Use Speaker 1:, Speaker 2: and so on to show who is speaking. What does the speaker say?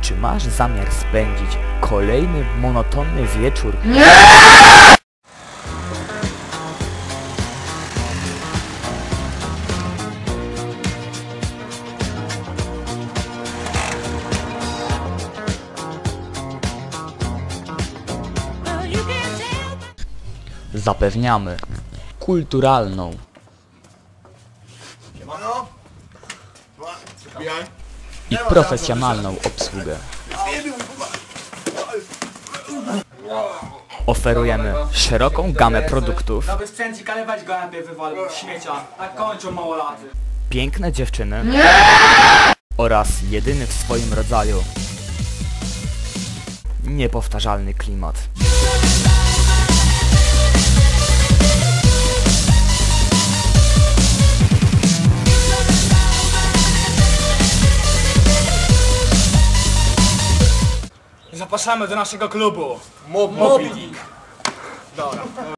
Speaker 1: Czy masz zamiar spędzić kolejny monotonny wieczór? Zapewniamy kulturalną i profesjonalną obsługę. Oferujemy szeroką gamę produktów,
Speaker 2: Nowy sprzęcik, ale weź go najpierw wywal śmiecia. Tak kończą małolaty.
Speaker 1: piękne dziewczyny oraz jedyny w swoim rodzaju niepowtarzalny klimat.
Speaker 2: Zapraszamy do naszego klubu. Mobbing. Dobra.